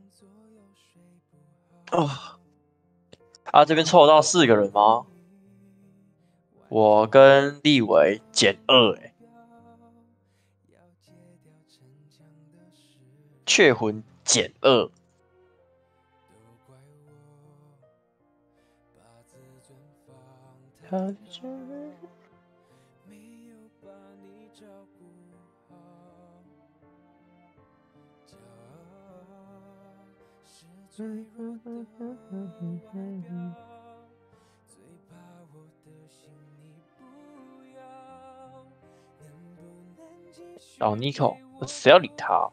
哦，这边凑到4个人吗？我跟立伟减2，雀魂减2。哦 ，Nico，谁要理他？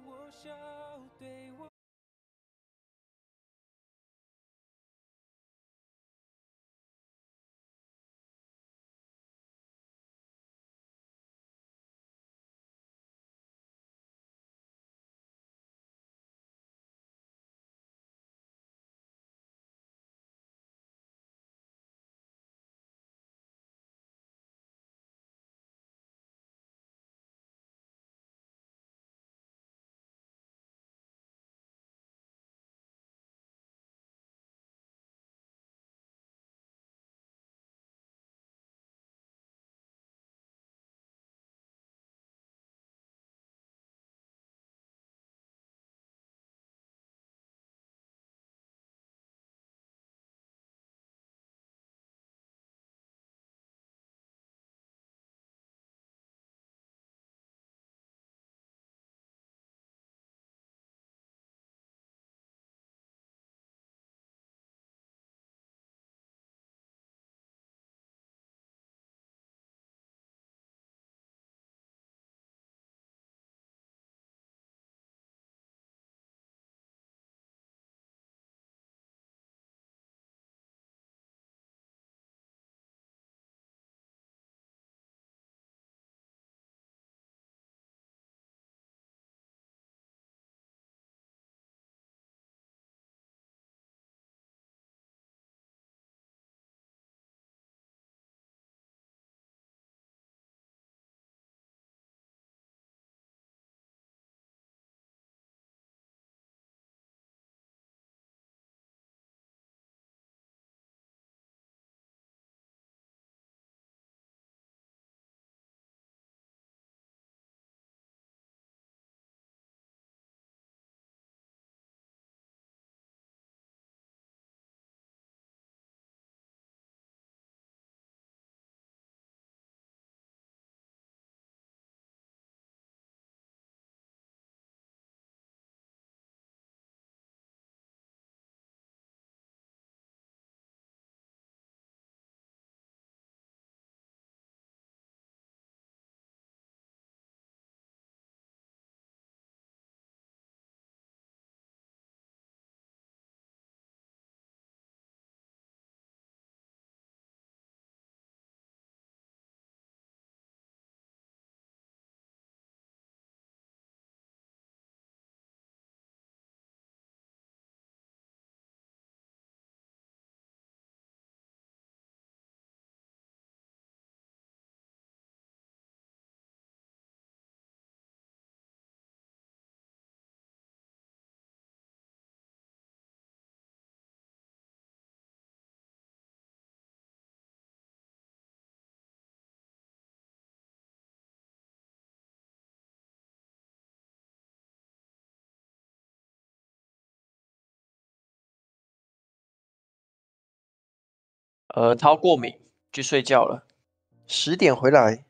他过敏，去睡觉了。10点回来。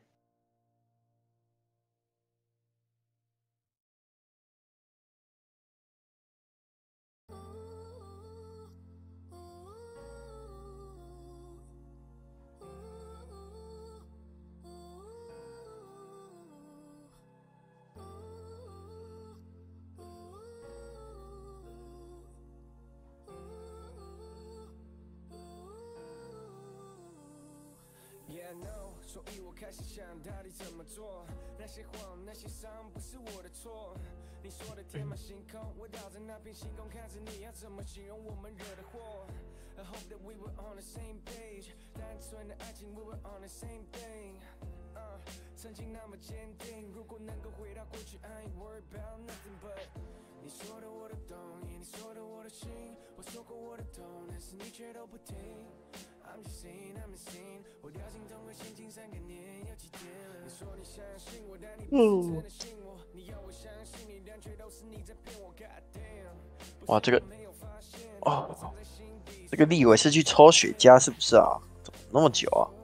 所以我开始想到底怎么做，那些谎那些伤不是我的错，你说的天马行空，我绕着那片星空看着你要怎么形容我们惹的祸。I hope that we were on the same page， 单纯的爱情 we were on the same thing。 曾经那么坚定，如果能够回到过去 I ain't worried about nothing but 你说的我都懂，你说的我都信，我说过我的痛，但是你却都不听。I'm just saying, I'm insane， 我掉进同个陷阱3个年，有几天了？你说你相信我，但你不是真的信我。你要我相信你，但却都是你在骗我。God damn， 哇，这个哦，这个立伟是去抽雪茄是不是啊？怎么那么久啊？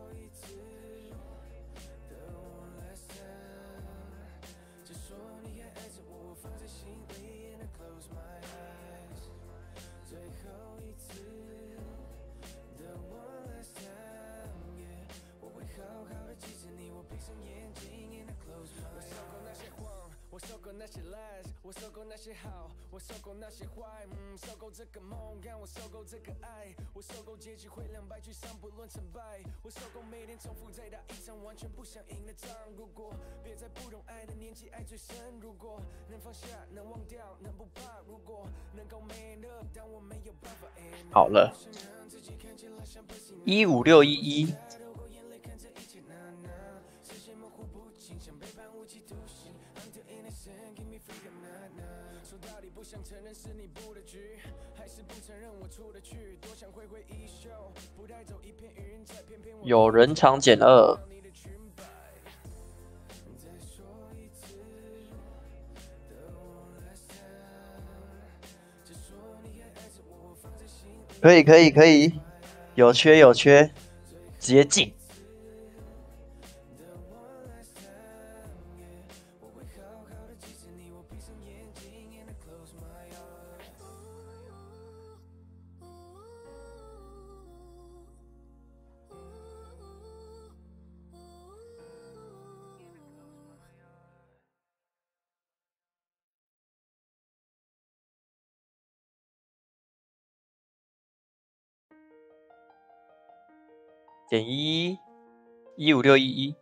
我受够那些 lies， 我受够那些好，我受够那些坏，受够这个梦，让我受够这个爱，我受够结局会2败俱伤，不论成败，我受够每天重复再打一场完全不想赢的仗。如果别在不懂爱的年纪爱最深，如果能放下，能忘掉，能不怕，如果能够 man up， 但我没有办法 end up。 好了，15611。说到底不想承认是你布的局，还是不承认我出得去，多想挥挥衣袖，不带走一片云彩，偏偏我有人场减2。可以可以可以，有缺有缺，直接进。减1，15611。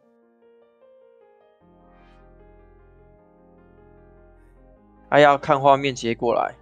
他要看画面接过来。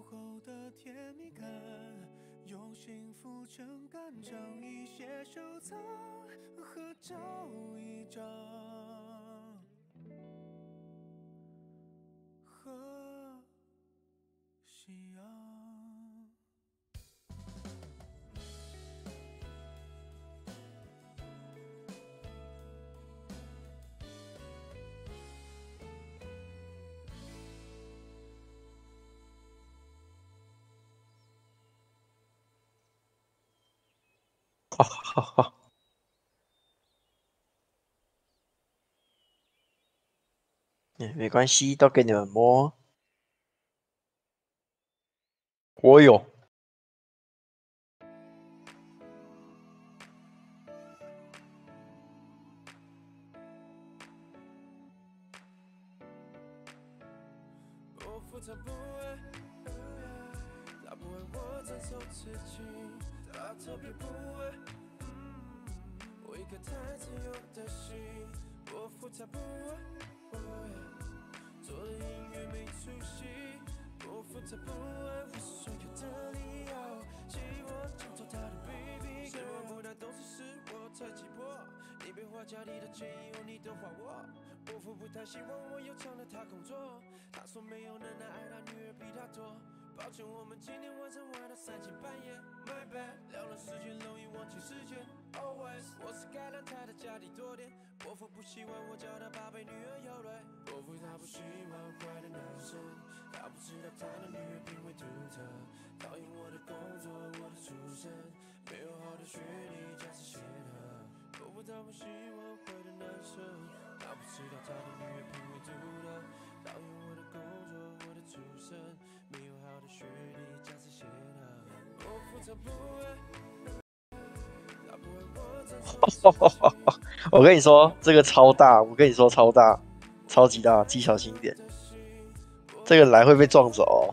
后的甜蜜感，用幸福撑杆，将一些收藏，合照一张，和夕阳。 哈哈哈。没关系，都给你们摸。我有。 我复杂不爱，他不爱我承受刺激，他特别不爱。我一颗太自由的心，我复杂不爱，做的音乐没出息。我复杂不爱，我所有的理由，希望抢走他的 baby， 希望不太懂事是我太急迫，你别花家里的钱以后你都花我。伯父不太希望我有偿了他工作，他说没有人来爱他女儿比他多。抱歉，我们今天晚上玩到3更半夜 ，My bad， 聊了时间容易忘记时间 ，Always， 我是该让他的家里多点。伯父不喜欢我叫他宝贝女儿有泪，伯父他不喜欢坏的男生，他不知道他的女儿品味独特，讨厌我的工作，我的出身，没有好的学历，家世显赫。伯父他不喜欢坏的男生，他不知道他的女儿品味独特，讨厌我的工作，我的出身，没有好的学历，家世显赫。我复杂不爱，他不爱我承受刺激。 我跟你说，这个超大，我跟你说超大，超级大，自己小心一点。这个来会被撞走哦。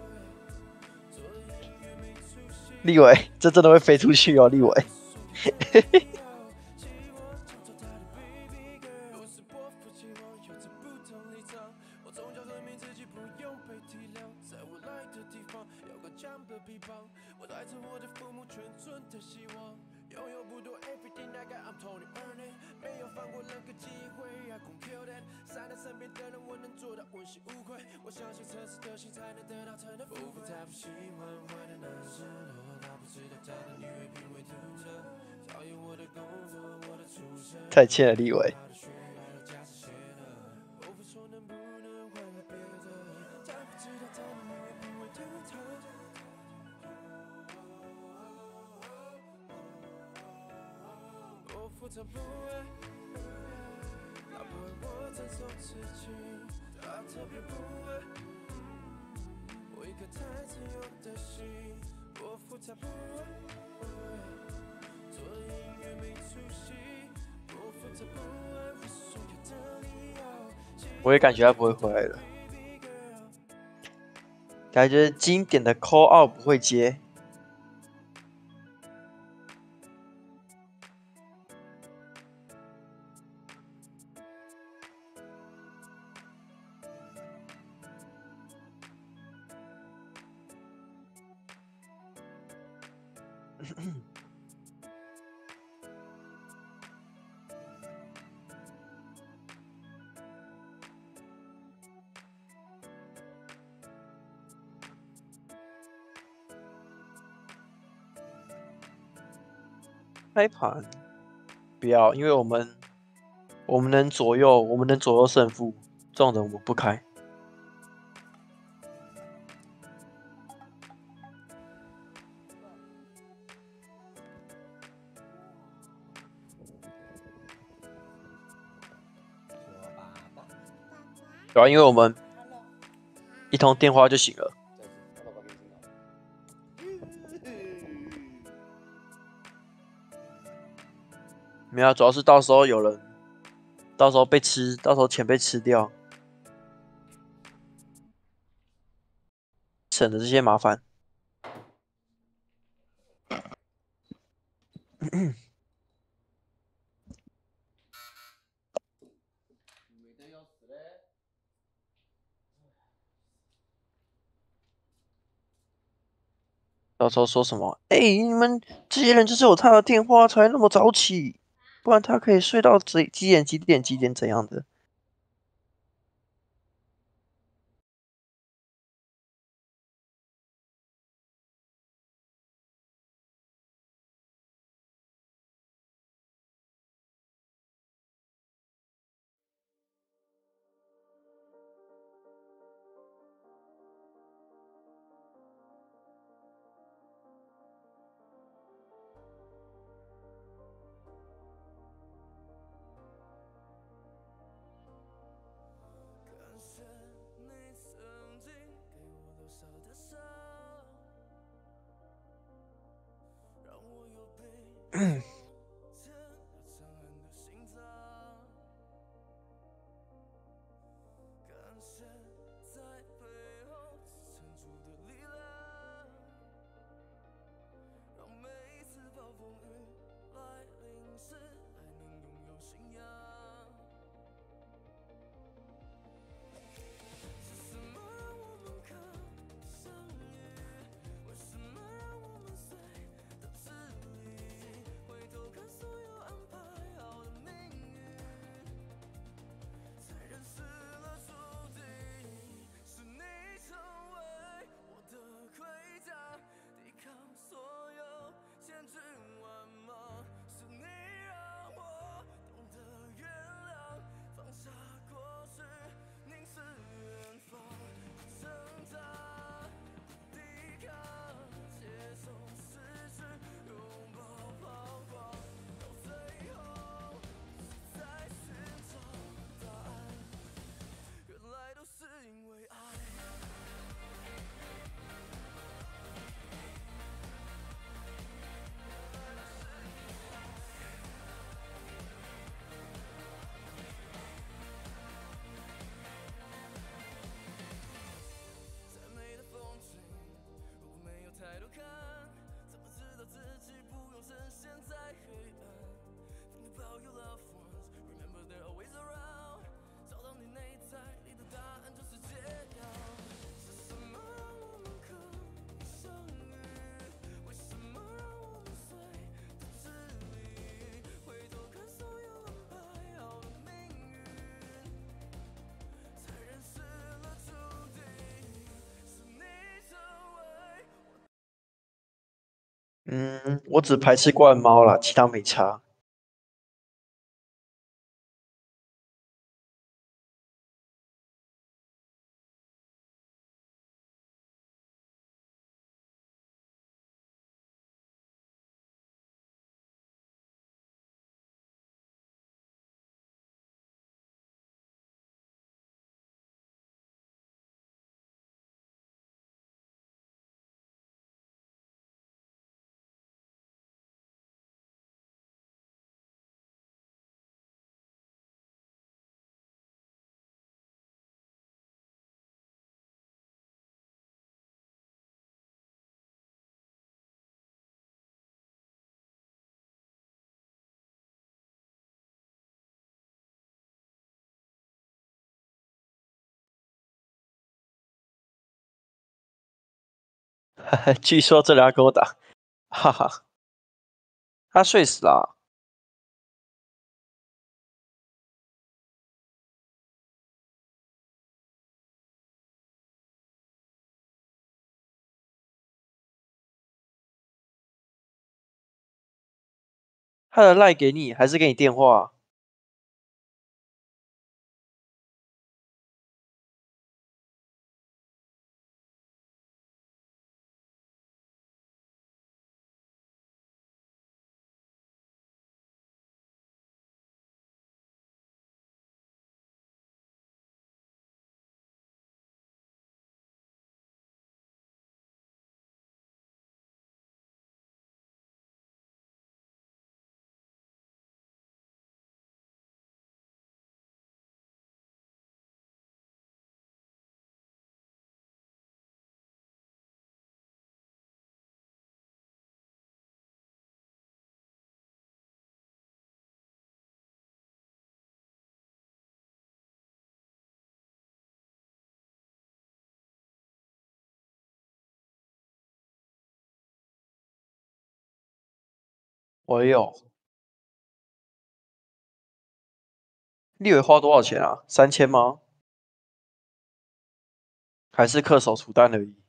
立伟，这真的会飞出去哦，立伟。 我相信诚实的心才能得到真的富贵。他不喜欢坏的男生，他不知道他的女儿品味独特，讨厌我的工作，我的出身。 太欠了，立伟。 我说能不能换个别的，他不知道他的女儿品味独特。我复杂不爱，他不爱我承受刺激，他特别不爱。我一颗太自由的心，我复杂不爱，做的音乐没出息。我复杂不爱，我所有的理由。 我也感觉他不会回来了，感觉经典的 call out 不会接。开盘不要，因为我们能左右，我们能左右胜负，这种人我们不开。对啊，因为我们一通电话就行了。没有，主要是到时候有人，到时候被吃，到时候钱被吃掉，省的这些麻烦。 到时候说什么？哎、你们这些人就是有他的电话才那么早起，不然他可以睡到几点怎样的？ 感谢你曾经给我留下的伤，让我有被从前那强悍的心脏。感谢在背后撑住的力量，让每一次暴风雨来临时还能拥有信仰。是什么让我们可以相遇？为什么让我们随到这里？回头看所有安排好的命运，才认识了注定。是你成为我的盔甲，抵抗所有千军万马。是你让我懂得原谅，放下过去，凝视远方，挣扎，抵抗，接受失去，拥抱彷徨，到最后是在寻找答案，原来都是因为爱。再美的风景，如果没有抬头看，怎么知道自己不用深陷在黑暗 ？Think about your loved ones, remember they're always around。找到你内在里的答案就是解药。是什么让我们可以相遇？为什么让我们随到这里？回头看所有安排好的命运，才认识了注定。是你成为嗯，我只排斥惯猫啦，其他没差。据说这里要跟我打，哈哈，他睡死了啊、他的赖给你，还是给你电话？ 我也有。立伟花多少钱啊？3000吗？还是氪手出单而已？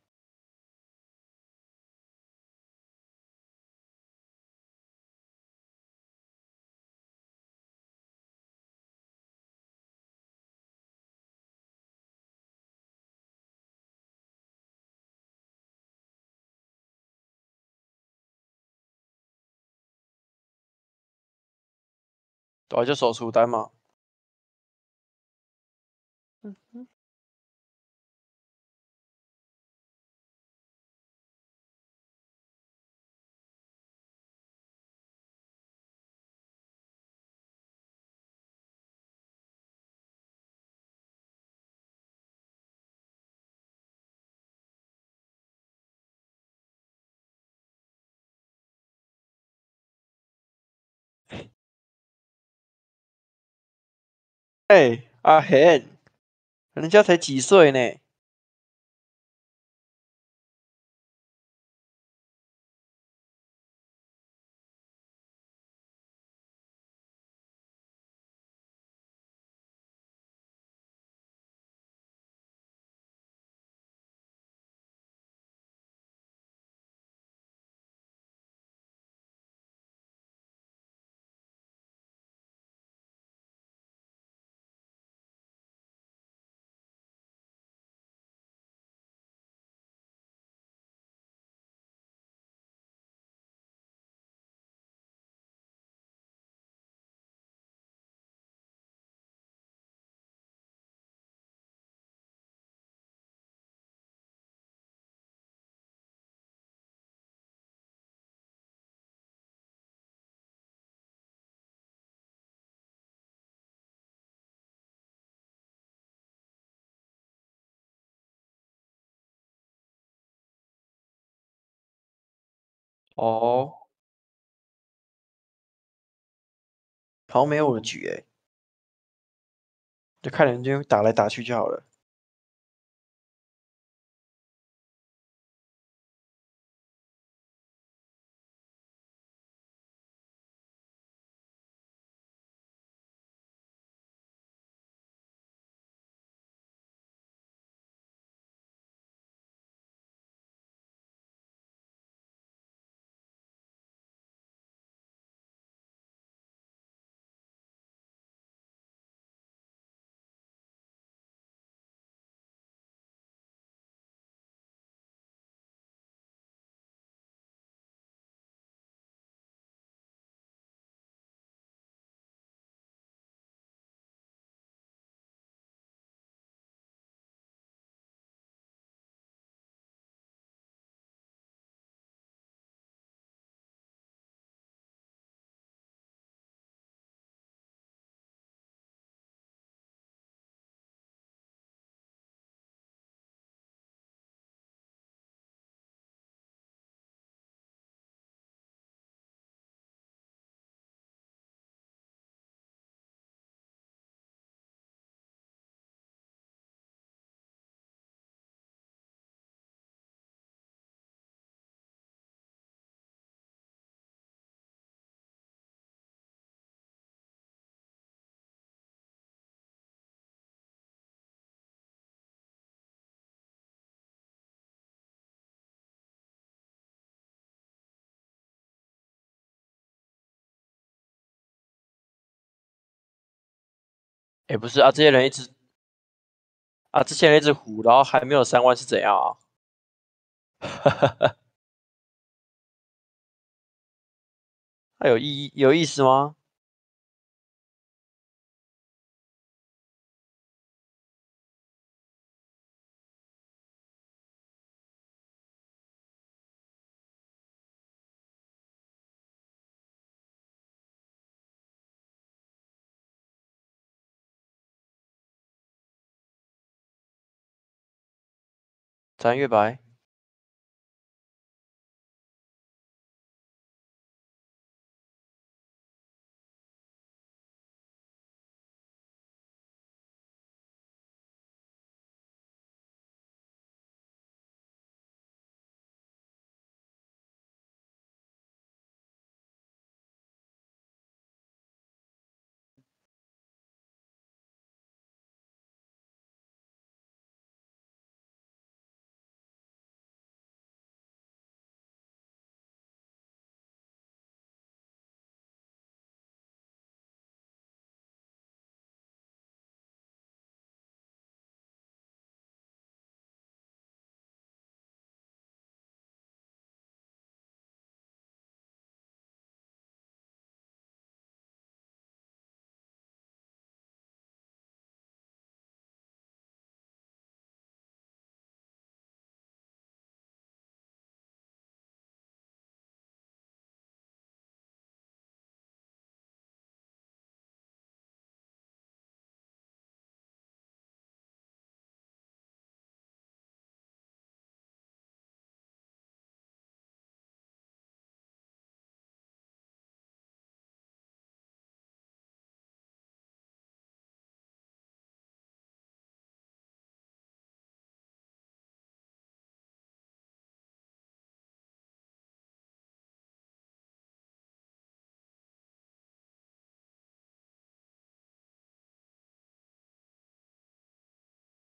对啊，就手出单嘛。哎、阿贤，人家才几岁呢？哦，好像没有我的局诶，就看人家打来打去就好了。哎，不是啊，这些人一直胡，然后还没有3万是怎样啊？那有意思吗？3月白。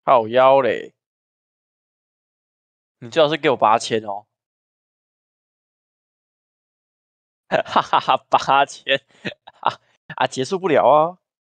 靠腰嘞！你最好是给我8000哦。哈哈哈，8000啊，结束不了啊，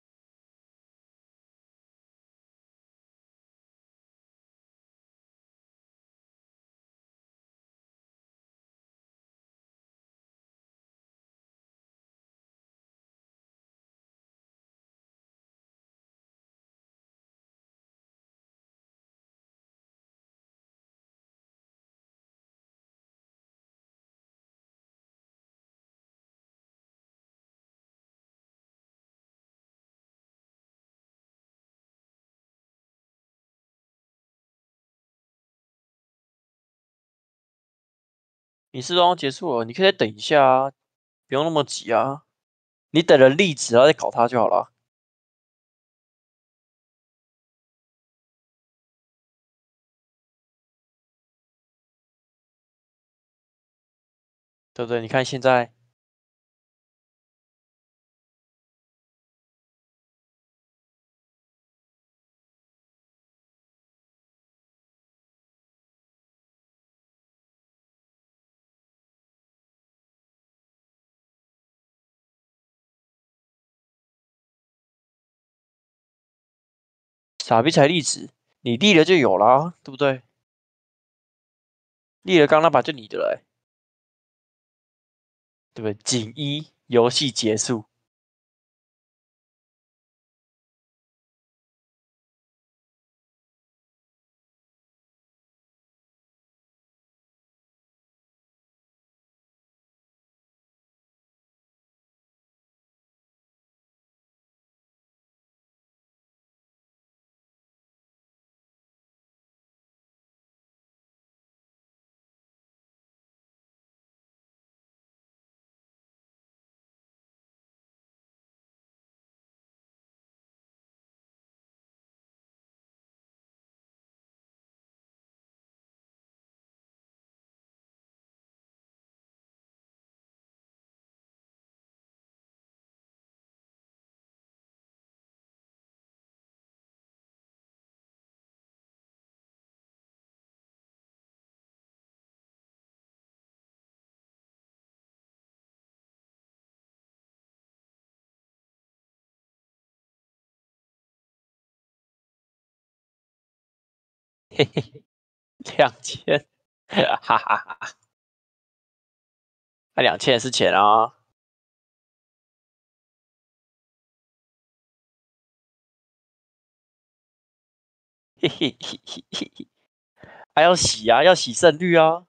你是要结束了，你可以再等一下啊，不用那么急啊。你等了粒子，然后再搞它就好了，对不对？你看现在傻逼才粒子，你立了就有啦，对不对？立了刚那把就你的了对不对？锦衣游戏结束，嘿嘿，2000，哈哈哈，那2000也是钱啊，嘿嘿嘿嘿嘿嘿，还要洗啊，要洗胜率啊，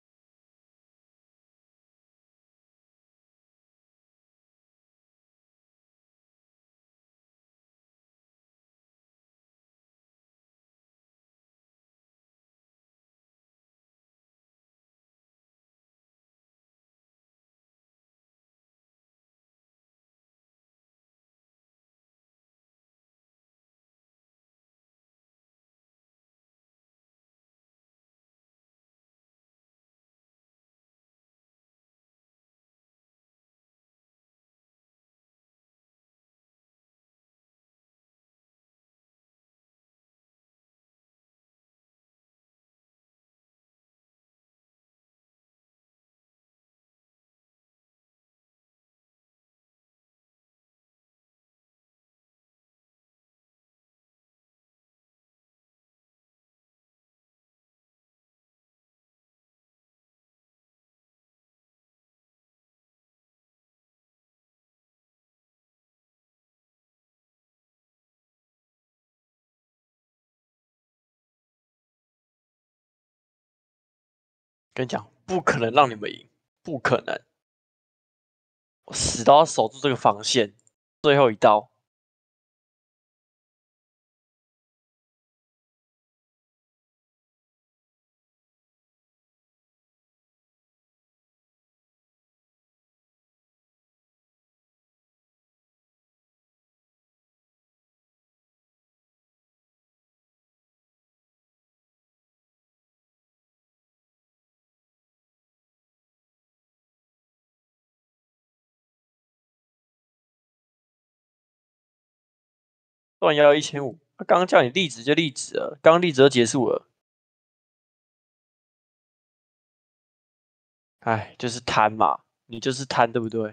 跟你讲，不可能让你们赢，不可能，我死都要守住这个防线，最后一刀。不然要1500， 刚刚叫你立直就立直了，刚刚立直就结束了。哎，就是贪嘛，你就是贪，对不对？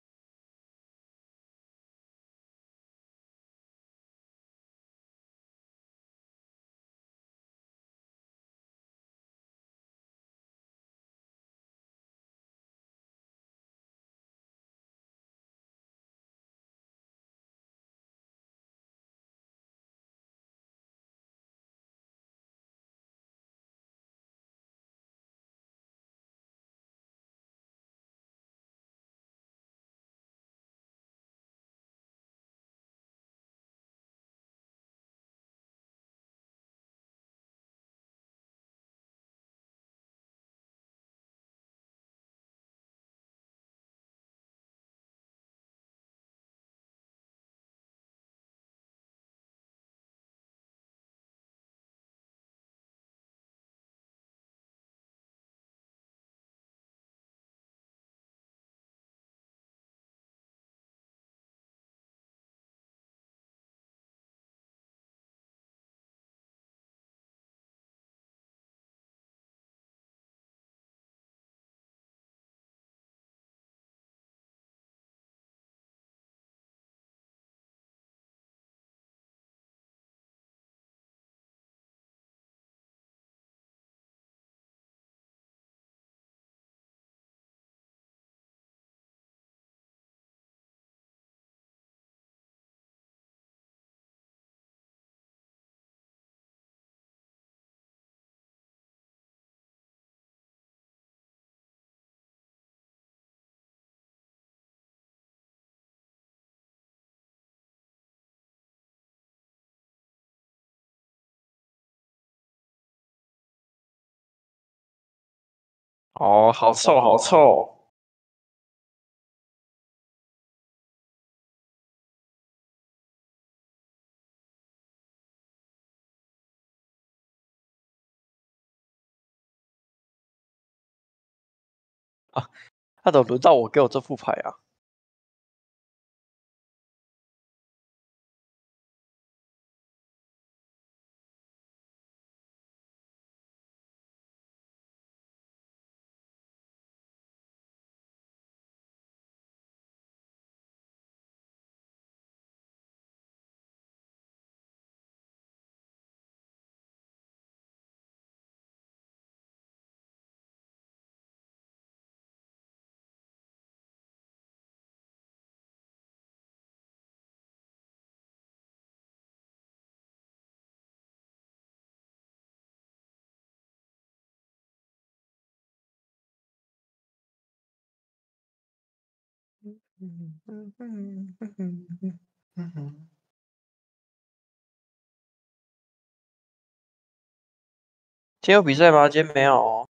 哦，好臭，好臭啊！那怎么轮到我给我这副牌啊？今天有比赛吗？今天没有哦。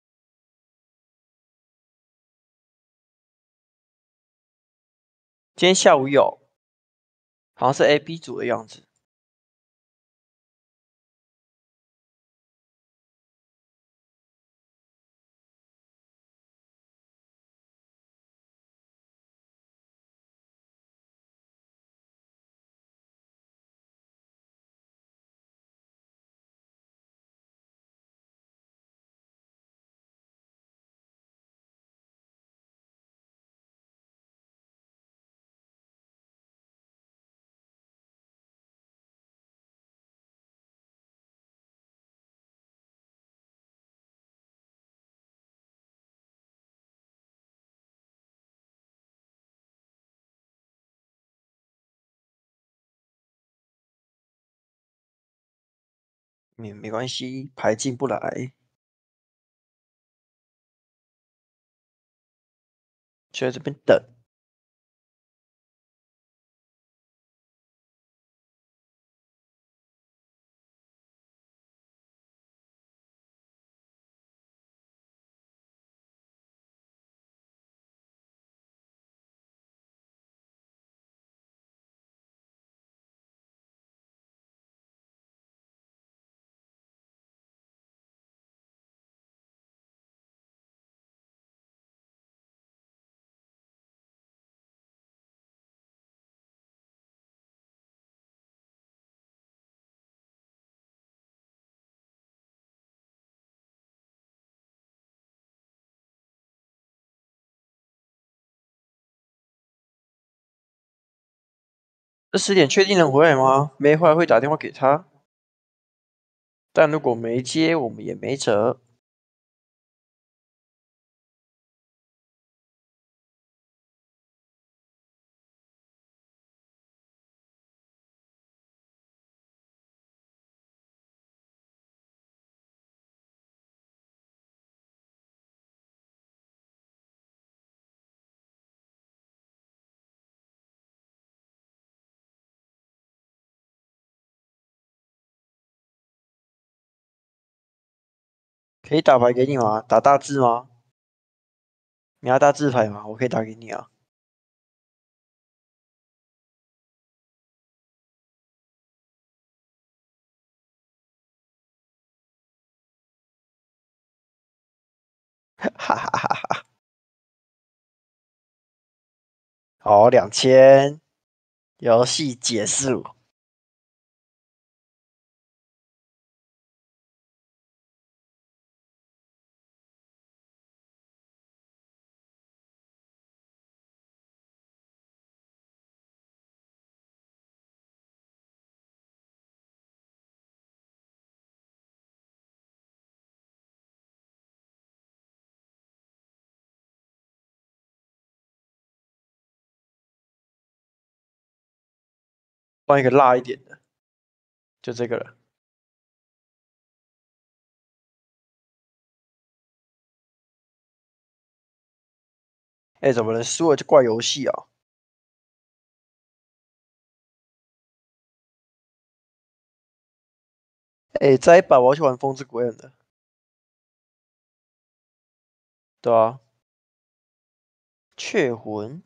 今天下午有，好像是 A、B 组的样子。没关系，牌进不来，就在这边等。 20点确定能回来吗？没回来会打电话给他，但如果没接，我们也没辙。可以打牌给你吗？打大字吗？你要大字牌吗？我可以打给你啊。哈哈哈哈。好，2000，游戏结束。换一个辣一点的，就这个了。哎，怎么了？输了就怪游戏啊？哎，再一把我要去玩风之国人了。对啊，雀魂。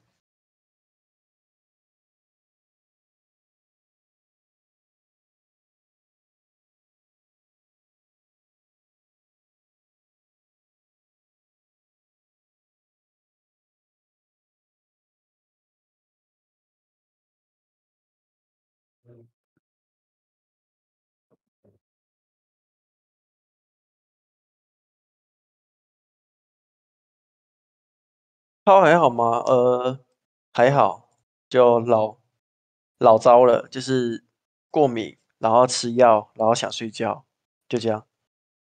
他还好吗？还好，就老糟了，就是过敏，然后吃药，然后想睡觉，就这样。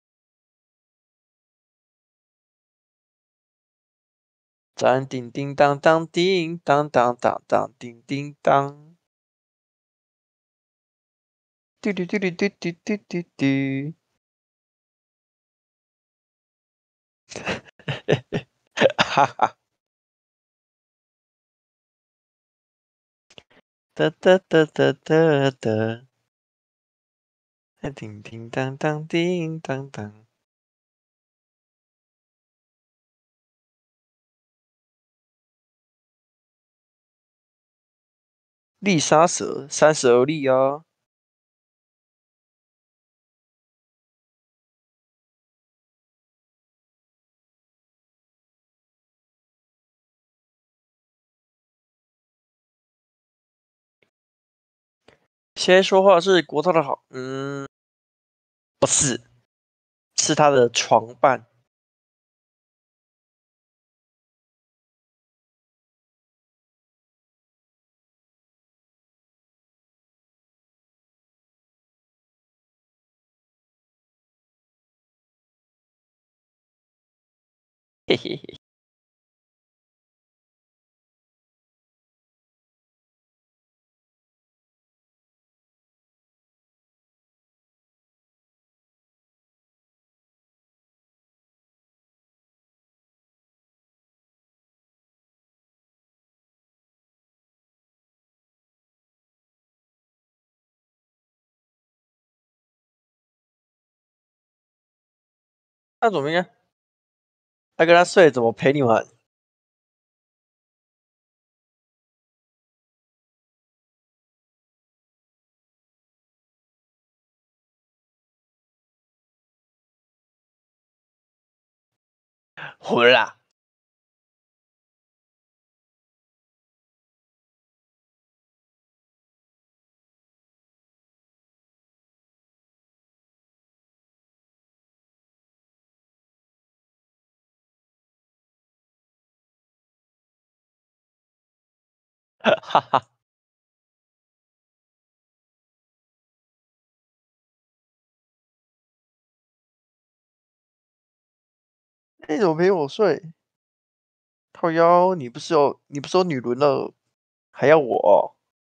咱叮叮当当，叮当当当当，叮叮当，嘟嘟嘟嘟嘟嘟嘟嘟嘟，哈哈，哒哒哒哒哒哒，叮叮当当，叮当当。丽莎蛇32粒啊！现在说话是国涛的好，不是，是他的床伴。嘿嘿嘿。那怎么样？他跟他睡，怎么陪你玩？混啦！哈哈。 那怎么陪我睡？靠腰，你不是有女轮了，还要我哦？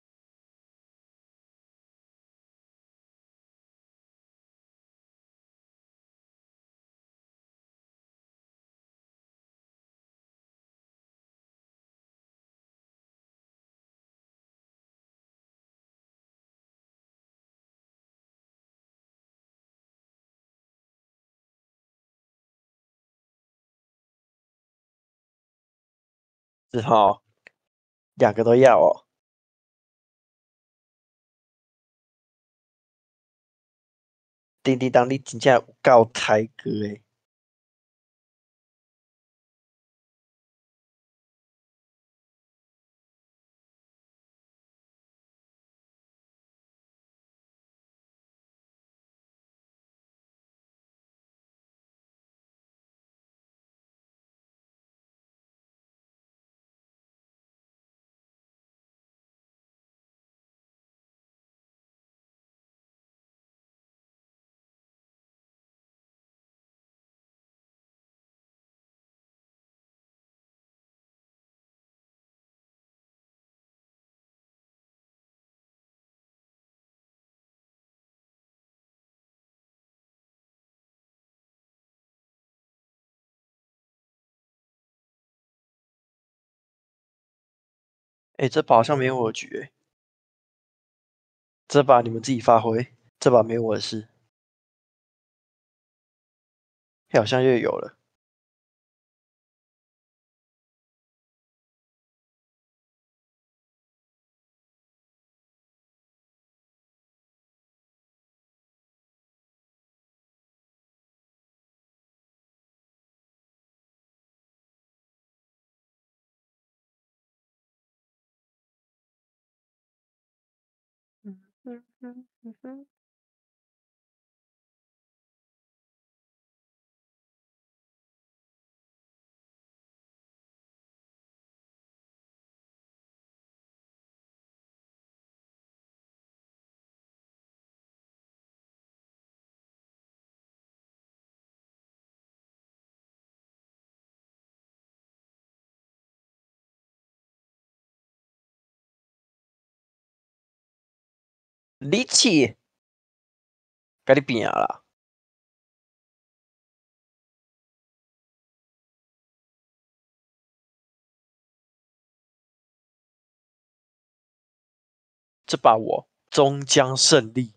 只好两个都要哦。叮叮当，你真正有够台哥诶！哎，这把好像没有我的局诶，这把你们自己发挥，这把没有我的事。嘿好像又有了。嗯嗯嗯嗯嗯。力气，跟你拼啊啦！这把我终将胜利。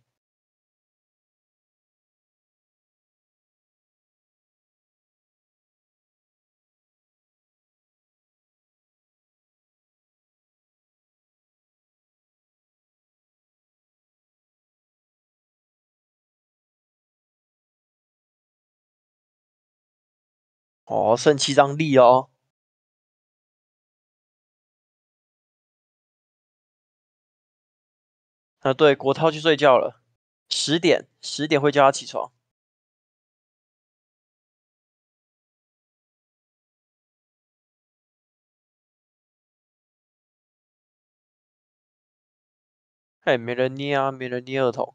哦，剩7张力哦。啊，对，国涛去睡觉了，10点会叫他起床。哎，没人捏啊，没人捏二筒。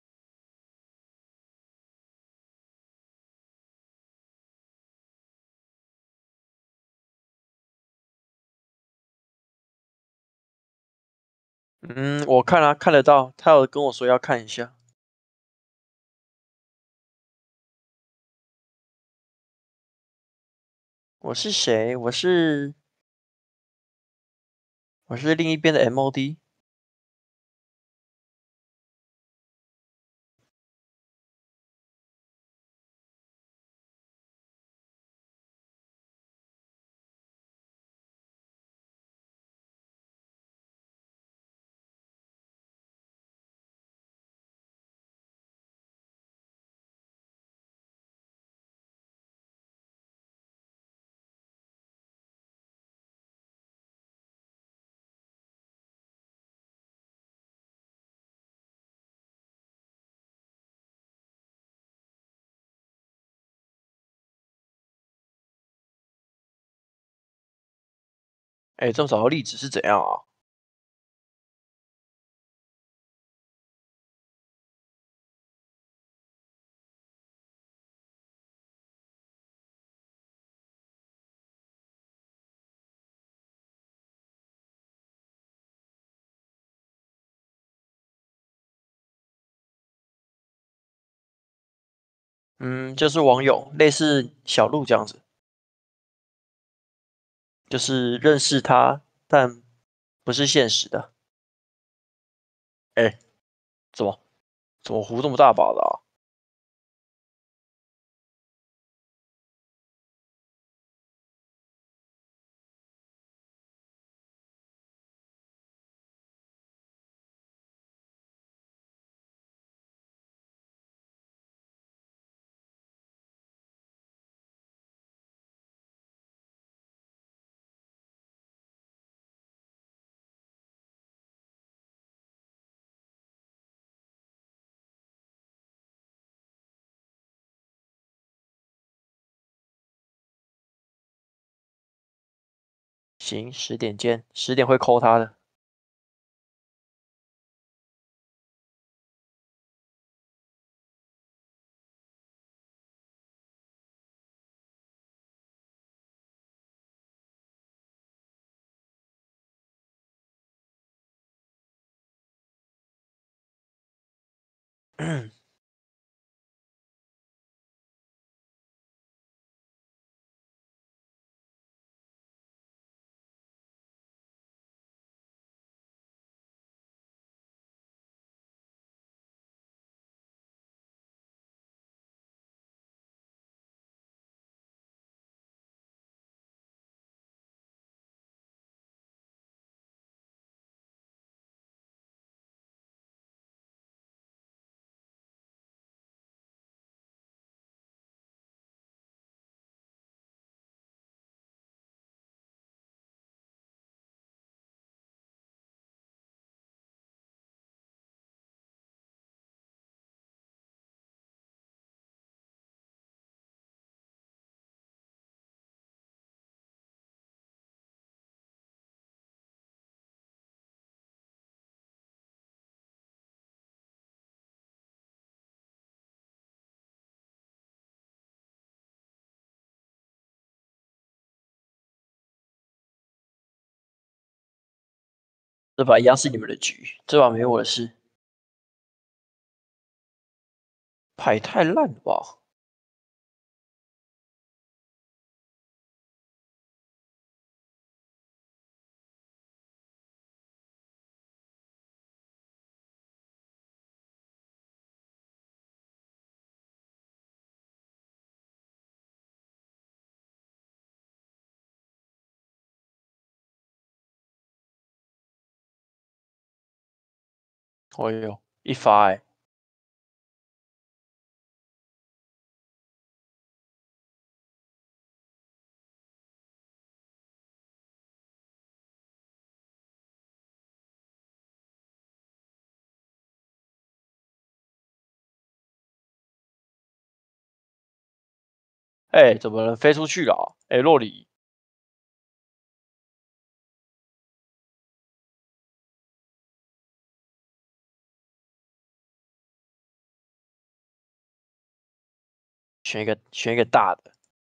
嗯，我看啊，看得到，他有跟我说要看一下。我是谁？我是另一边的 MOD。哎，这么少的粒子是怎样啊？ 嗯，就是网友，类似小鹿这样子，就是认识他，但不是现实的。哎，怎么胡这么大把的啊？行，10点见，10点会扣他的。这把一样是你们的局，这把没我的事。牌太烂了吧？哎呦，一发哎、哎、怎么了？飞出去了啊？哎、洛里选一个大的。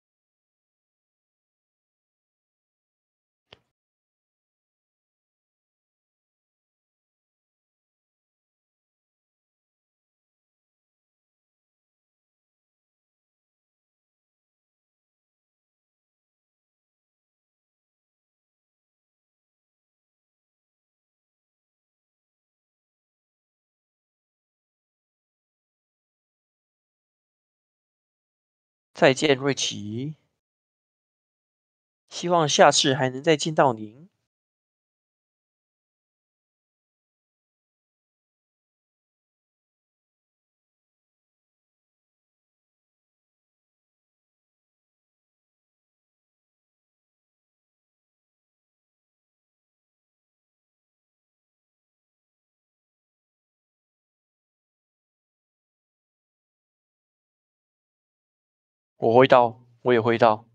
再见，瑞奇，希望下次还能再见到您。我会到，我也会到。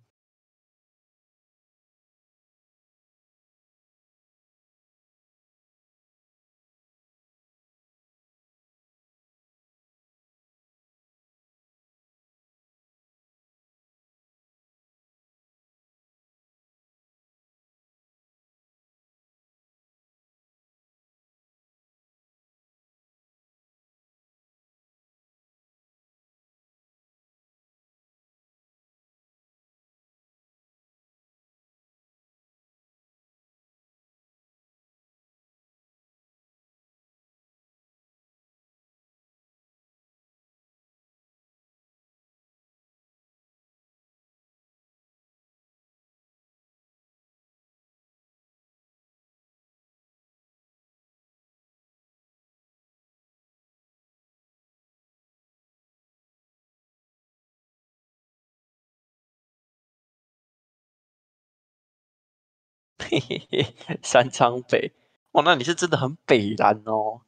嘿嘿嘿，三昌北，哇，那你是真的很北蓝哦。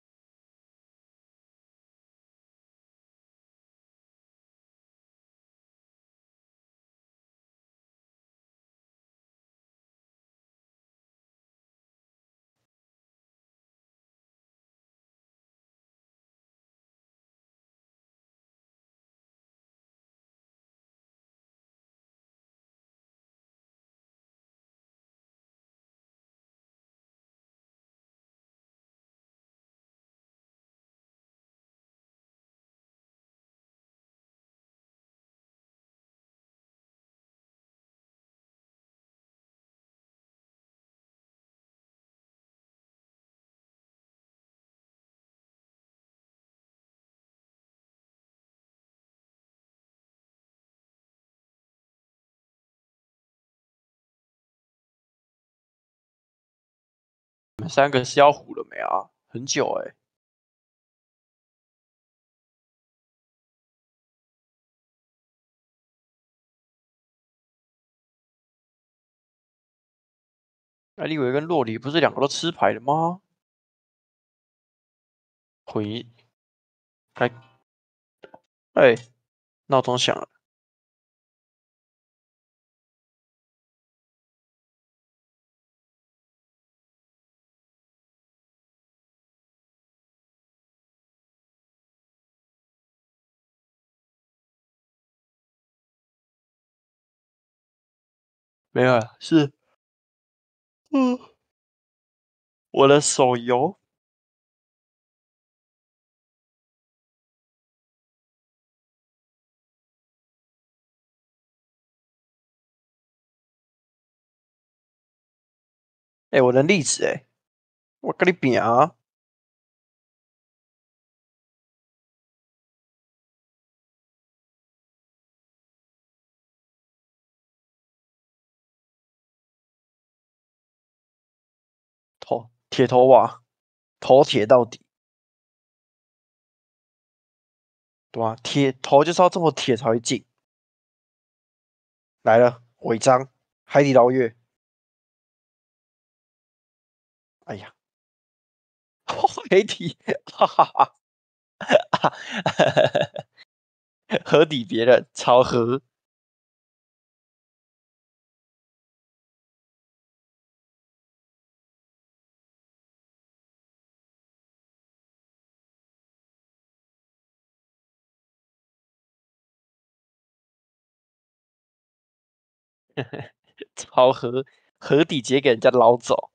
你们三个是要糊了没啊？很久哎、艾利维跟洛里不是两个都吃牌了吗？回，哎哎，闹钟响了，没有啊，是，嗯，我的手游。哎、我的例子哎、我跟你比啊，铁头瓦，头铁到底，对吧？铁头就是要这么铁才会进。来了，违章，海底捞月，哎呀，黑体，哈哈哈，河底别人，超河，超河，河底直接给人家捞走。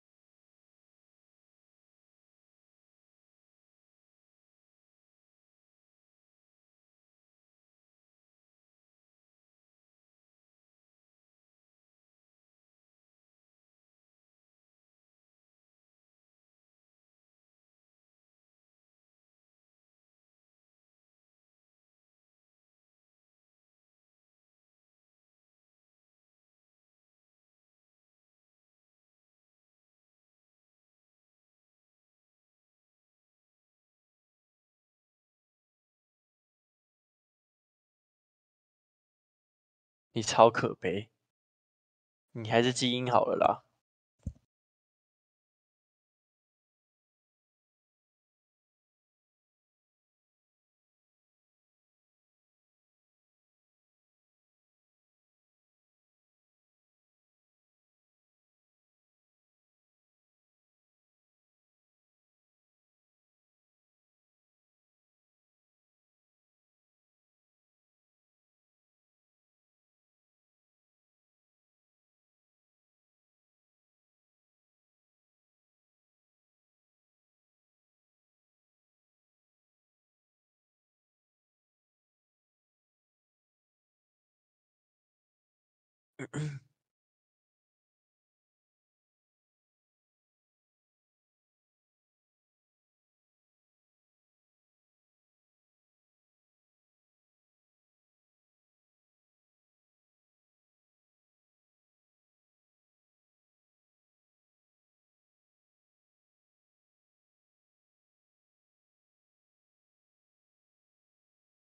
你超可悲，你还是基因好了啦。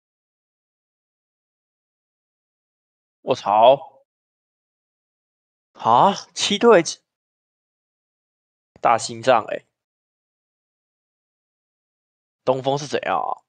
我操！ 啊，七队大心脏东风是怎样啊？